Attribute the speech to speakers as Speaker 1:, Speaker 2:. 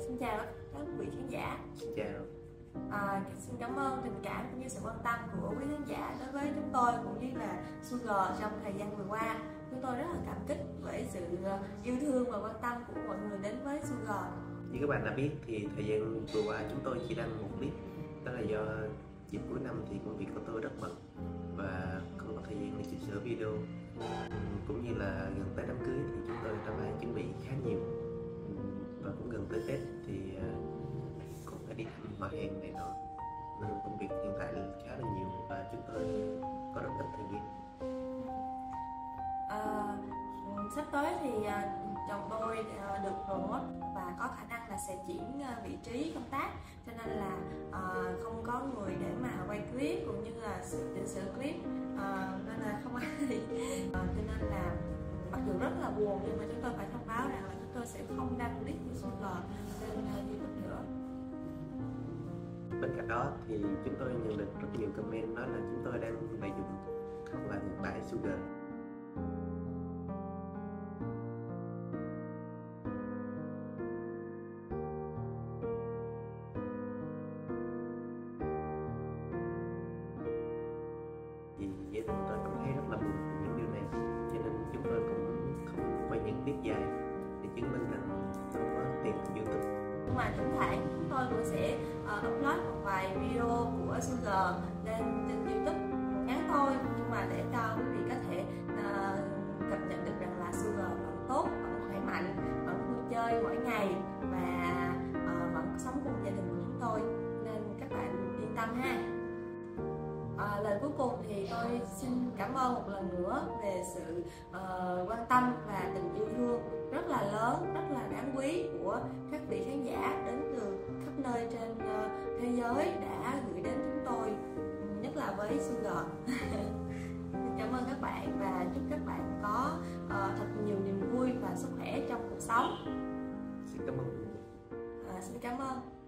Speaker 1: Xin chào các quý khán giả.
Speaker 2: Xin chào.
Speaker 1: Xin cảm ơn tình cảm cũng như sự quan tâm của quý khán giả đối với chúng tôi cũng như là Sugar trong thời gian vừa qua. Chúng tôi rất là cảm kích với sự yêu thương và quan tâm của mọi người đến với Sugar.
Speaker 2: Như các bạn đã biết thì thời gian vừa qua chúng tôi chỉ đăng một clip, đó là do dịp cuối năm thì công việc của tôi rất bận và không có thời gian để chỉnh sửa video, cũng như là gần tới đám cưới thì chúng tôi đã phải chuẩn bị khá nhiều, và cũng gần tới Tết thì cũng phải đi thăm họ hàng này nọ, nên công việc hiện tại là khá là nhiều và chúng tôi có rất ít thời gian.
Speaker 1: Sắp tới thì chồng tôi được promote và có khả năng là sẽ chuyển vị trí công tác, cho nên là không có người để mà quay clip cũng như là chỉnh sửa clip, nên là không ai cho nên là mặc dù rất là buồn nhưng mà chúng tôi phải thông báo rằng là chúng tôi sẽ không đăng clip của Sugar trên YouTube nữa.
Speaker 2: Bên cạnh đó thì chúng tôi nhận được rất nhiều comment nói là chúng tôi đang lợi dụng hoặc là ngược đãi Sugar. Thì gia đình tôi cũng thấy rất là buồn về những điều này, cho nên chúng tôi cũng không quay những clip dài để chứng minh rằng không có tiền từ YouTube.
Speaker 1: Nhưng mà thỉnh thoảng chúng tôi cũng sẽ upload một vài video của Sugar lên trên YouTube ngắn thôi, nhưng mà để cho quý vị có thể cập nhật được rằng là Sugar vẫn tốt, vẫn khỏe mạnh, vẫn vui chơi mỗi ngày và vẫn sống cùng gia đình của chúng tôi, nên các bạn yên tâm ha. Lời cuối cùng thì tôi xin cảm ơn một lần nữa về sự quan tâm và tình yêu thương rất là lớn, rất là đáng quý của các vị khán giả đến từ khắp nơi trên thế giới đã gửi đến chúng tôi, nhất là với Sugar. Cảm ơn các bạn và chúc các bạn có thật nhiều niềm vui và sức khỏe trong cuộc sống.
Speaker 2: Xin cảm ơn.
Speaker 1: Xin cảm ơn.